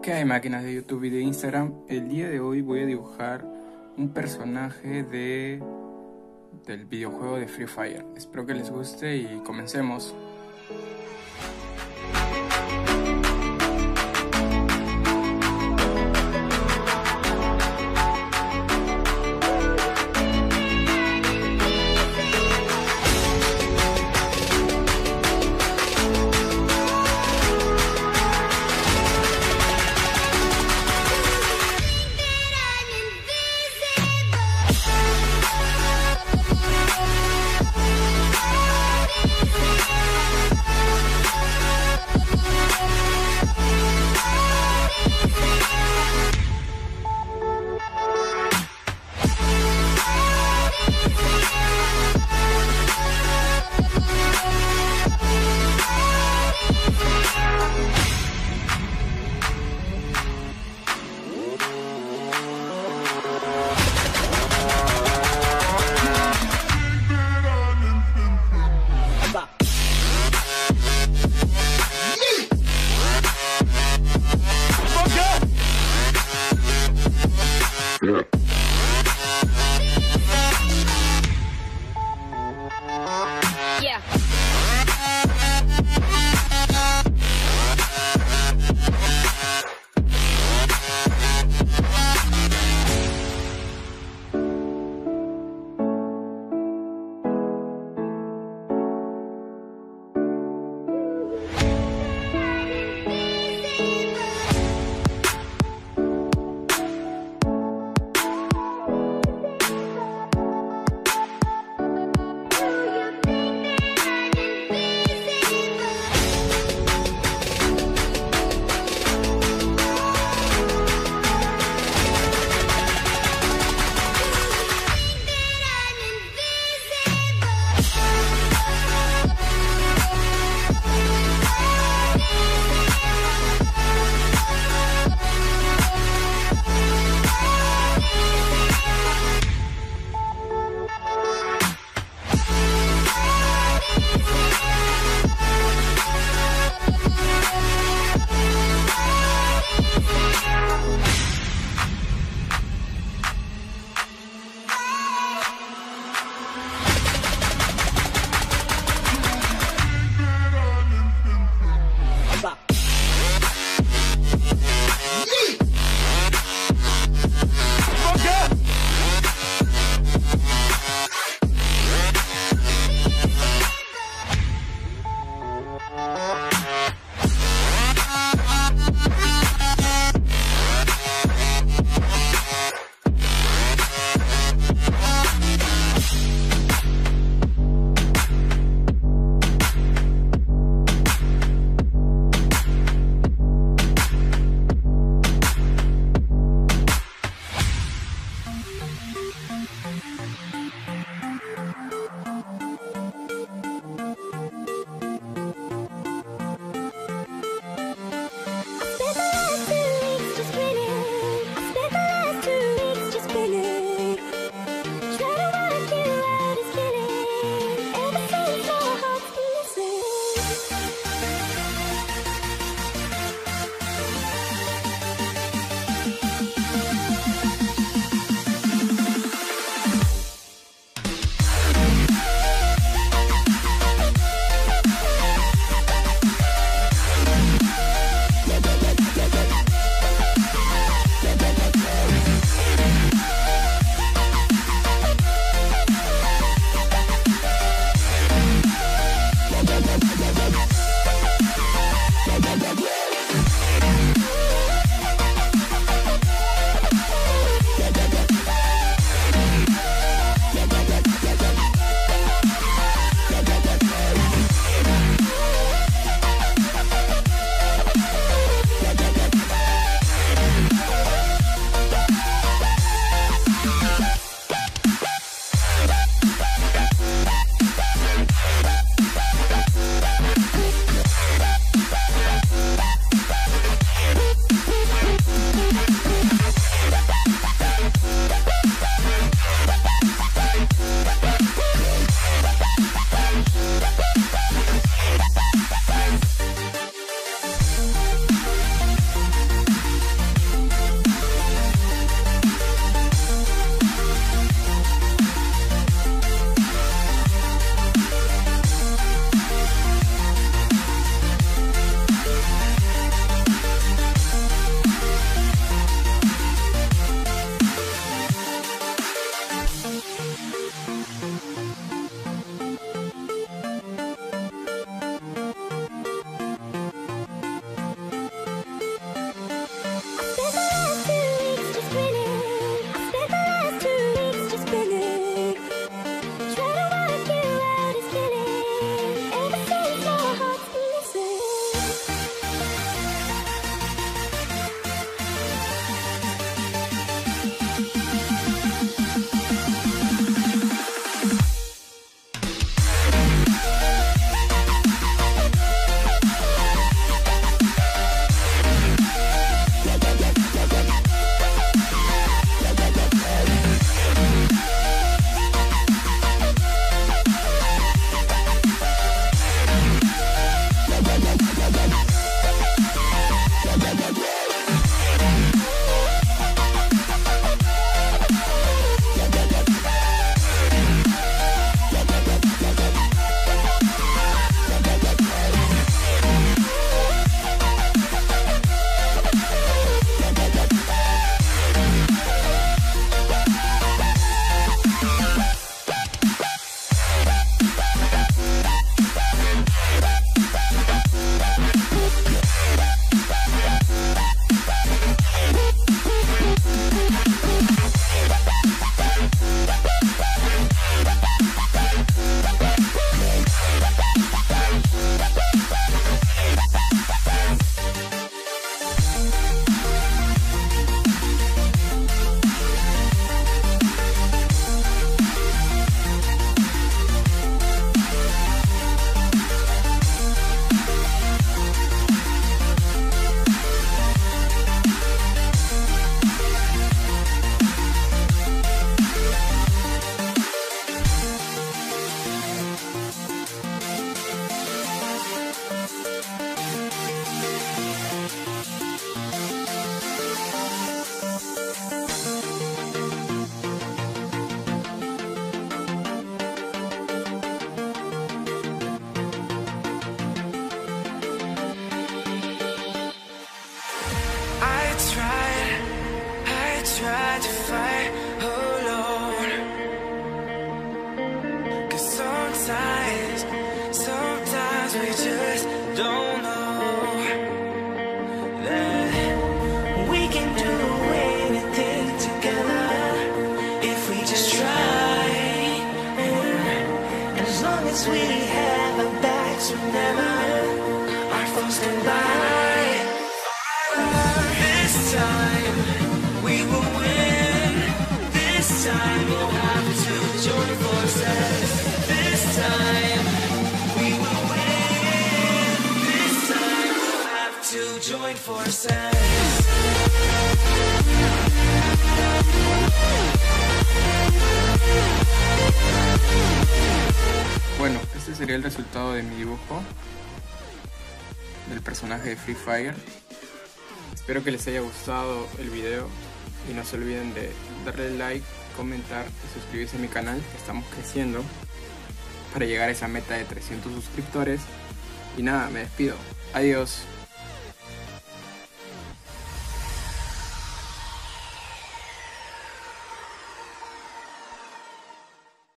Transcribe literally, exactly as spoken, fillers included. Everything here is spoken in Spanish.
¿Qué hay, máquinas de YouTube y de Instagram? El día de hoy voy a dibujar un personaje de del videojuego de Free Fire. Espero que les guste y comencemos. Yeah. we have our backs remembered, our foes stand by. This time we will win. This time we'll have to join forces. This time we will win. This time we'll have to join forces. Bueno, este sería el resultado de mi dibujo del personaje de Free Fire. Espero que les haya gustado el video y no se olviden de darle like, comentar y suscribirse a mi canal, que estamos creciendo para llegar a esa meta de trescientos suscriptores. Y nada, me despido. Adiós.